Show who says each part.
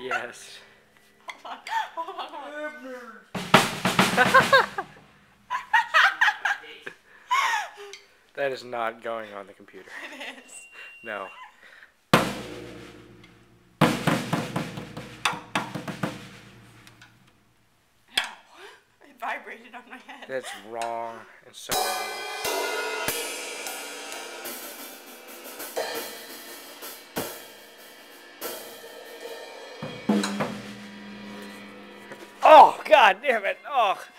Speaker 1: Yes.
Speaker 2: Hold on.
Speaker 1: That is not going on the computer.
Speaker 2: It is.
Speaker 1: No.
Speaker 2: It vibrated on my head.
Speaker 1: That's wrong and so wrong. Oh, God damn it. Oh.